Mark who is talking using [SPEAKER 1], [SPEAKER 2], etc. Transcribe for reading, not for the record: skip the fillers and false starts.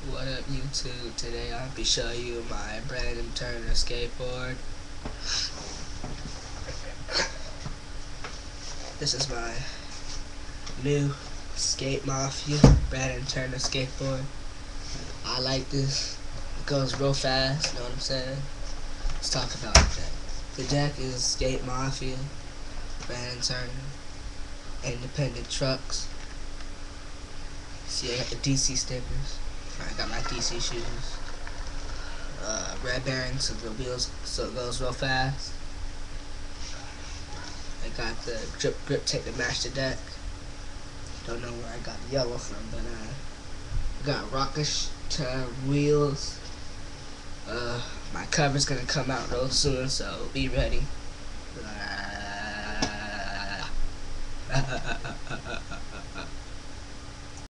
[SPEAKER 1] What up YouTube? Today I'll be showing you my Brandon Turner skateboard. This is my new skate mafia Brandon Turner skateboard. I like this. It goes real fast, you know what I'm saying? Let's talk about that. The deck is Skate Mafia, Brandon Turner, independent trucks. See, I got the DC stickers. I got my DC shoes. Red bearings so the wheels so it goes real fast. I got the grip tape to match the deck. Don't know where I got the yellow from, but I got rocket wheels. My cover's gonna come out real soon, so be ready.